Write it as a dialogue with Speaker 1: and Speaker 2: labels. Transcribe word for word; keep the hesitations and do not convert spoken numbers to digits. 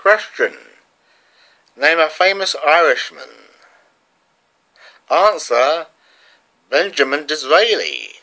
Speaker 1: Question. Name a famous Irishman. Answer. Benjamin Disraeli.